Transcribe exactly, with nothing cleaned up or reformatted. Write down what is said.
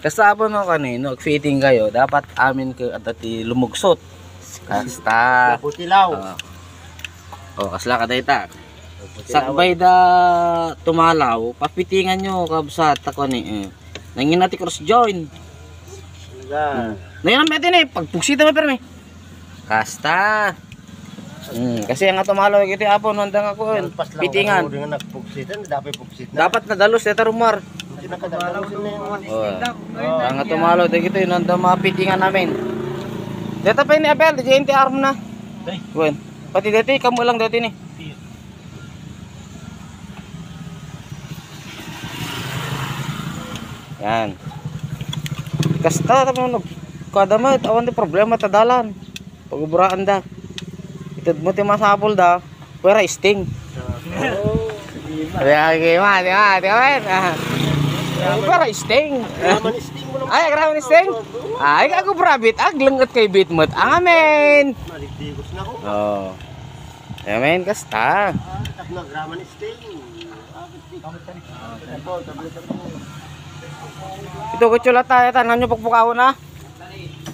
Kasabon no kanino, fitting kayo, dapat amin ka at ati lumugsot. Kasta. Putilaw. Oh, kasla ka dayta. Sakbay da tumalaw, papitingan nyo kabsat ako ni. Eh. Nangin natin cross join. Nga. Ngayon ang metin eh, pagpugsita mo permi. Kasta. Hmm, kasi ang tumalaw kiti apon nandang ako eh. Pitingan. Dapat pugsit na. Dapat nadalos deta rumar. Nakadalaw sin na yung Oh, ang tumalaw de kito yun nandang mga pitingan namin. Deta pa ni Abel, di N T R mo na. Wen. Pati deti kamu lang deti ni. Yan. Kasta tapos no kada mo awan di problema ta dalan. Paguburaan da. Itod mo ti masapol da, pera sting. Oh. Kaya gima, di ba? Di ba? Pera sting. Graman sting mo naman. Ay, grabe sting. Ay, ako brabit, aglengot kay bitmot. Ang amen. Maligdigos na ko. Oh. Amen kasta. Tak na graman sting. Ito ko chula tayo tanan nyo pagpukaw na.